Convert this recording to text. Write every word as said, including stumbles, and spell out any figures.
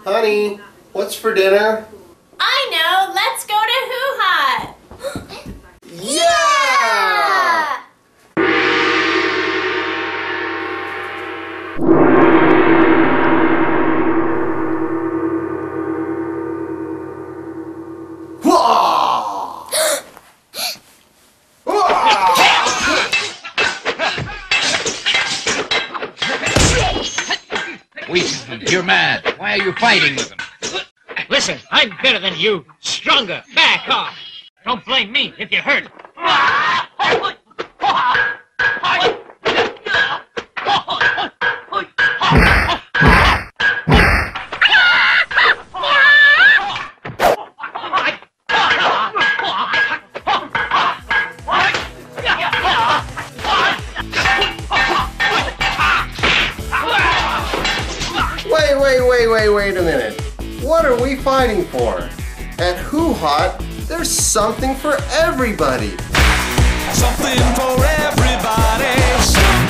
Honey, what's for dinner? I know! Let's go to HuHot! Yeah! You're mad. Why are you fighting with him? Listen, I'm better than you. Stronger. Back off. Don't blame me if you're hurt. Wait, wait, wait, wait, wait a minute. What are we fighting for? At HuHot, there's something for everybody. Something for everybody.